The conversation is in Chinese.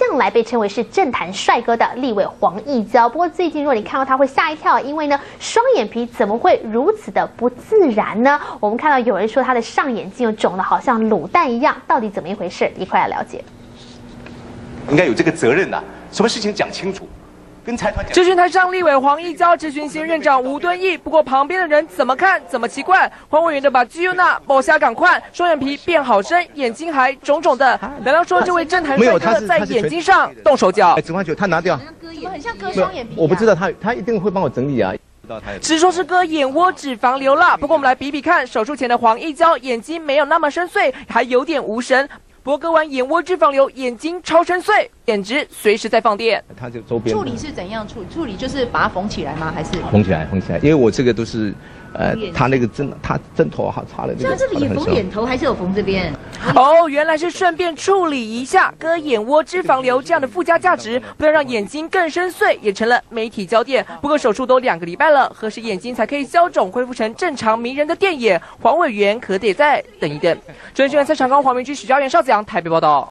向来被称为是政坛帅哥的立委黄义交。不过最近如果你看到他会吓一跳，因为呢双眼皮怎么会如此的不自然呢？我们看到有人说他的上眼睛肿得好像卤蛋一样，到底怎么一回事？一块来了解。 应该有这个责任呐，什么事情讲清楚。 质询台上，立委黄义交质询新院长吴敦义，不过旁边的人怎么看怎么奇怪。黄委员的把基优娜剥瞎赶快，双眼皮变好深，眼睛还肿肿的。难道说这位政坛帅哥在眼睛上动手脚？ 指环球他拿掉， 怎么很像割双眼皮？ 我不知道他一定会帮我整理啊。 只说是割眼窝脂肪瘤了，不过我们来比比看，手术前的黄义交眼睛没有那么深邃，还有点无神。 不过割完眼窝脂肪瘤，眼睛超深邃，简直随时在放电。 它就周边处理是怎样处理？处理就是把它缝起来吗？还是缝起来？缝起来，因为我这个都是，他那个针头好插了。 像这里也缝眼头，还是有缝这边？ 哦，原来是顺便处理一下割眼窝脂肪瘤这样的附加价值，不但让眼睛更深邃，也成了媒体焦点。不过手术都2个礼拜了，何时眼睛才可以消肿，恢复成正常迷人的电眼？黄委员可得再等一等。中央新闻蔡长刚、黄明居、许家元、邵子阳台北报道。